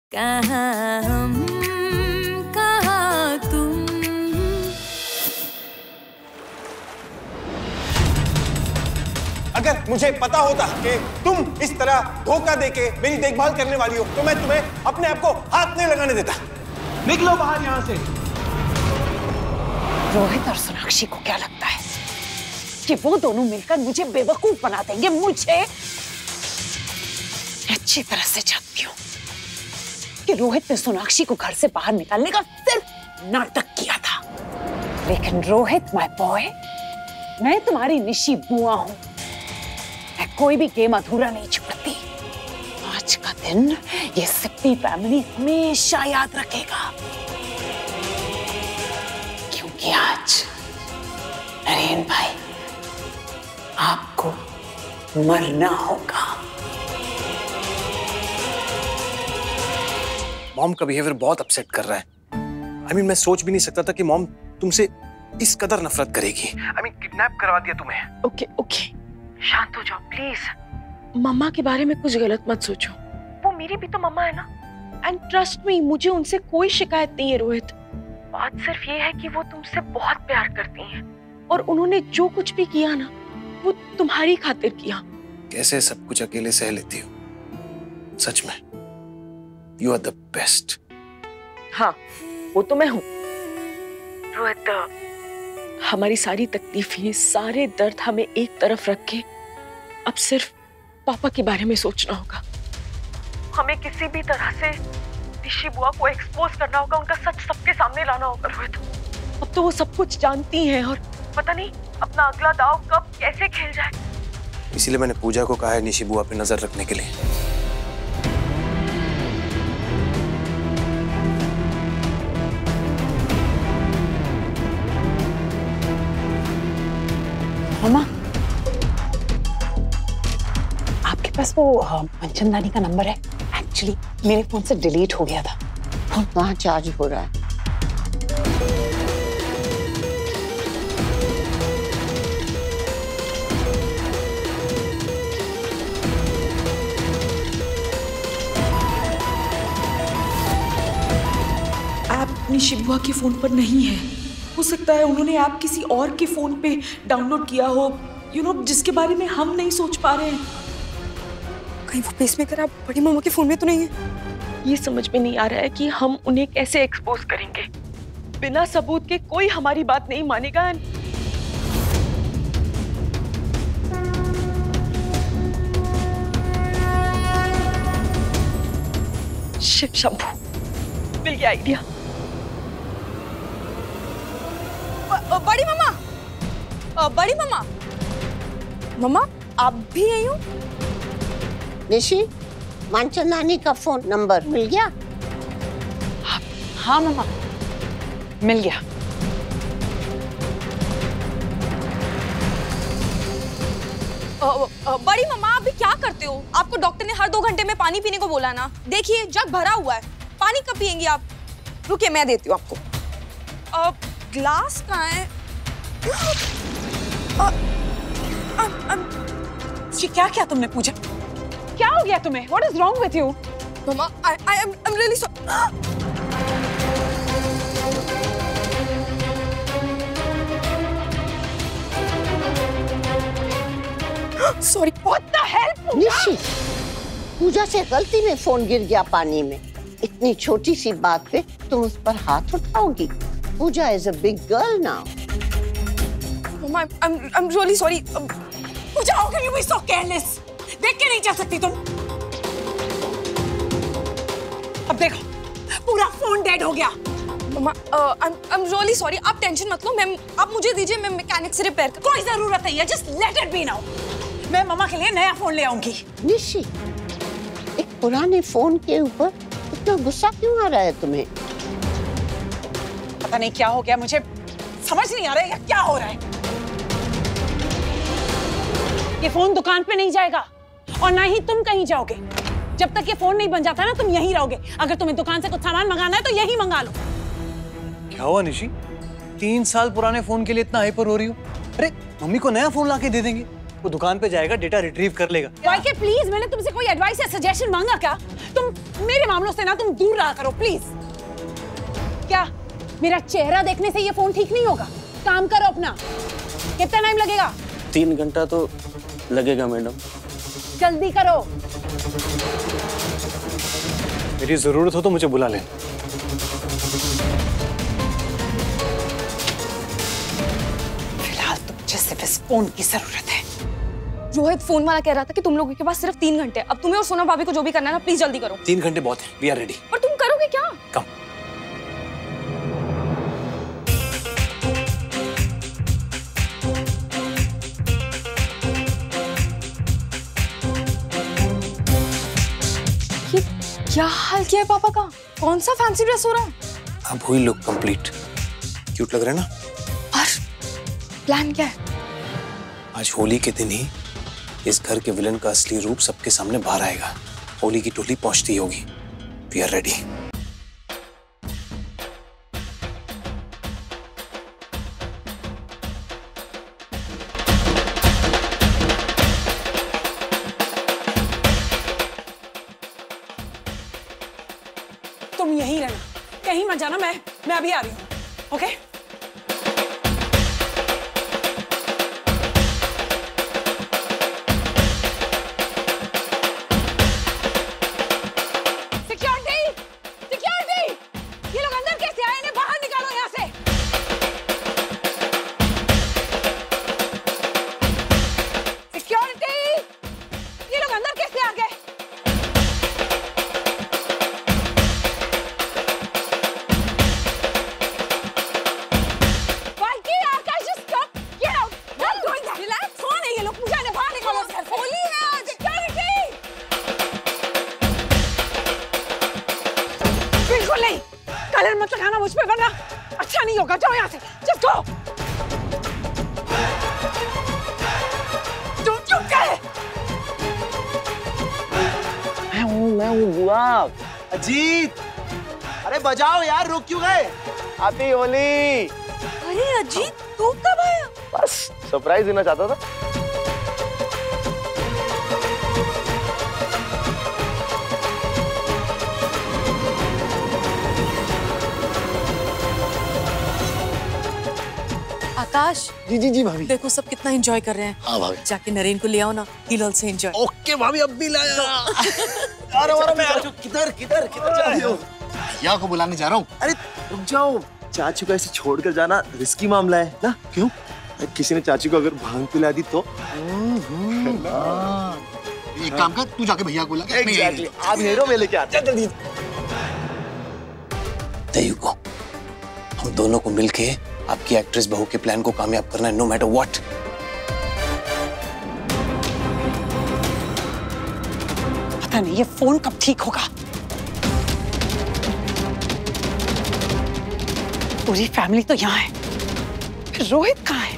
कहाँ हम कहाँ तुम। अगर मुझे पता होता कि तुम इस तरह धोखा देके मेरी देखभाल करने वाली हो तो मैं तुम्हें अपने आप को हाथ नहीं लगाने देता। निकलो बाहर यहाँ से। रोहित और सोनाक्षी को क्या लगता है कि वो दोनों मिलकर मुझे बेवकूफ बना देंगे? मुझे अच्छी तरह से जानती हूँ कि रोहित ने सोनाक्षी को घर से बाहर निकालने का सिर्फ नाटक किया था, लेकिन रोहित माय बॉय, मैं तुम्हारी निशी बुआ हूं। मैं कोई भी गेम अधूरा नहीं छोड़ती। आज का दिन ये सिप्पी फैमिली हमेशा याद रखेगा, क्योंकि आज नरेन भाई आपको मरना होगा। मॉम का बिहेवियर बहुत अपसेट कर रहा है। मैं सोच भी नहीं सकता था कि मॉम तुमसे इस कदर नफरत करेगी। किडनैप करवा दिया तुम्हें। ओके, शांत हो जाओ प्लीज। मम्मा के बारे में कुछ गलत मत सोचो, वो मेरी भी तो मम्मा है ना। एंड ट्रस्ट मी, मुझे उनसे कोई शिकायत नहीं है रोहित। बात सिर्फ ये है कि वो तुमसे बहुत प्यार करती हैं और उन्होंने जो कुछ भी किया ना, वो तुम्हारी खातिर किया। कैसे सब कुछ अकेले सह लेती हो? सच में यू आर द बेस्ट। हाँ, वो तो मैं हूँ रोहित। हमारी सारी तकलीफें, सारे दर्द हमें एक तरफ रख के अब सिर्फ पापा के बारे में सोचना होगा। हमें किसी भी तरह से निशी बुआ को एक्सपोज करना होगा, उनका सच सबके सामने लाना होगा रोहित। अब तो वो सब कुछ जानती हैं और पता नहीं अपना अगला दाव कब कैसे खेल जाए। इसीलिए मैंने पूजा को कहा है निशी बुआ पे नजर रखने के लिए। मामा, आपके पास वो मंचन दानी का नंबर है? एक्चुअली मेरे फोन से डिलीट हो गया था। फोन वहाँ चार्ज हो रहा है। ऐप निशी बुआ के फोन पर नहीं है। हो सकता है उन्होंने ऐप किसी और के फोन पे डाउनलोड किया हो, जिसके बारे में हम नहीं सोच पा रहे हैं। कहीं वो पेसमेकर आप बड़ी मामा के फोन में तो नहीं है? ये समझ में नहीं आ रहा है कि हम उन्हें कैसे एक्सपोज करेंगे। बिना सबूत के कोई हमारी बात नहीं मानेगा। शिव शंभू, मिल गया आइडिया। बड़ी मामा, बड़ी मामा, मामा आप भी आई हो? निशी, मंचन नानी का फोन नंबर मिल गया? हाँ मामा, मिल गया। बड़ी मामा आप भी क्या करते हो? आपको डॉक्टर ने हर 2 घंटे में पानी पीने को बोला ना। देखिए जग भरा हुआ है, पानी कब पियेंगी आप? रुकिए मैं देती हूँ आपको। ग्लास कहाँ है? ये क्या किया तुमने पूजा? क्या हो गया तुम्हें? What is wrong with you? Mama, I'm really sorry. Sorry. What the hell? Nishi, पूजा से गलती में फोन गिर गया पानी में। इतनी छोटी सी बात पे तुम उस पर हाथ उठाओगी? पूजा is a big girl now. Mama, I'm really sorry. Puja, how can you be so careless? देख के नहीं जा सकती तुम? अब देखो, पूरा फोन डेड हो गया। मामा, I'm really sorry. आप टेंशन मत लो। आप मुझे दीजिए, मैं मैकेनिक से रिपेयर कर। कोई जरूरत नहीं है, just let it be now. मैं मम्मा के लिए नया फोन ले आऊंगी। निशी, एक पुराने फोन के ऊपर इतना गुस्सा क्यों आ रहा है तुम्हें? पता नहीं क्या हो गया, मुझे समझ नहीं आ रहा है क्या हो रहा है। ये फोन दुकान पे नहीं जाएगा और ना ही तुम कहीं जाओगे। जब तक ये फोन नहीं बन जाता ना, तुम यहीं रहोगे। अगर तुम्हें दुकान से कुछ सामान मंगाना है तो यहीं मंगा लो। क्या हुआ निशी? 3 साल पुराने फोन के लिए इतना हाइपर हो रही हो? अरे मम्मी को नया फोन लाके दे देंगे। वो दुकान पे जाएगा, डेटा रिट्रीव कर लेगा। वाईके प्लीज, मैंने तुमसे कोई एडवाइस या सजेशन मांगा क्या? तुम मेरे मामलों से ना तुम दूर रहा करो प्लीज। क्या मेरा चेहरा देखने से ये फोन ठीक नहीं होगा? काम करो अपना। कितना टाइम लगेगा? 3 घंटा तो लगेगा मैडम। जल्दी करो। मेरी जरूरत हो तो मुझे बुला लें। फिलहाल तो मुझे सिर्फ इस फोन की जरूरत है। रोहित फोन वाला कह रहा था कि तुम लोगों के पास सिर्फ 3 घंटे। अब तुम्हें और सोना भाभी को जो भी करना है ना, प्लीज जल्दी करो। 3 घंटे बहुत है। We are ready. और तुम करोगे क्या? कम। ये क्या हाल किया है पापा का? कौन सा फैंसी ड्रेस हो रहा है? अब हुई लुक कंप्लीट। क्यूट लग रहा है ना? और प्लान क्या है? आज होली के दिन ही इस घर के विलन का असली रूप सबके सामने बाहर आएगा। होली की टोली पहुंचती होगी। We are ready. तुम यहीं रहना, कहीं मत जाना। मैं अभी आ रही हूँ। ओके? कलर मत लगाना मुझ पे, वरना अच्छा नहीं होगा। जाओ यहाँ से। Just go। तुम चुप कर। मैं हूँ बुआ। अजीत, अरे बजाओ यार, रुक क्यों गए? हैप्पी होली। अरे अजीत, तू कब आया? बस सरप्राइज देना चाहता था। आकाश। जी भाभी। देखो सब कितना एंजॉय कर रहे हैं। हाँ भाभी। जाके नरेन को ले आओ ना, he'll also enjoy। ओके भाभी, अब भी लाया। किधर जा रहे हो? भैया को बुलाने जा रहा हूँ। अरे रुक जाओ, चाचू को ऐसे छोड़कर जाना रिस्की मामला है ना। क्यों? किसी ने चाचू को अगर भांग पिला दी तो? एक काम कर, तू जाके भैया को ला। Exactly। आप हीरो में लेके आते। जल्दी। को हम दोनों को मिलके आपकी एक्ट्रेस बहू के प्लान को कामयाब करना है, नो मैटर व्हाट। पता नहीं ये फोन कब ठीक होगा। पूरी फैमिली तो यहाँ है, फिर रोहित कहाँ है?